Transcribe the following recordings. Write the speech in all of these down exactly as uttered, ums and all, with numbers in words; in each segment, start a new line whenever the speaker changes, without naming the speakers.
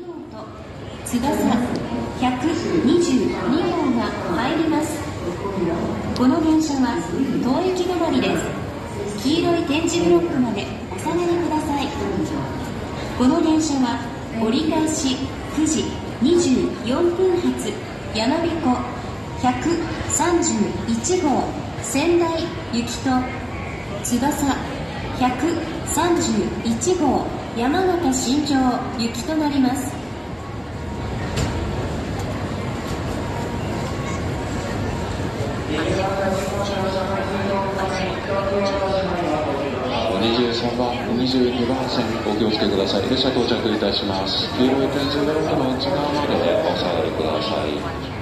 号と翼ひゃくにじゅうに号が入ります。この電車は当駅止まりです。黄色い点字ブロックまでお下がりください。この電車は折り返しくじにじゅうよんぷん発やまびこひゃくさんじゅういち号仙台行きと翼ひゃくさんじゅういち号山形新庄行きとなります。
にじゅうさんばん、にじゅうにばん線お気をつけください。列車到着いたします。黄色い点字ブロックの内側までお下がりください。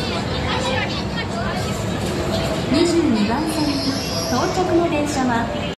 にじゅうにばん線到着の電車は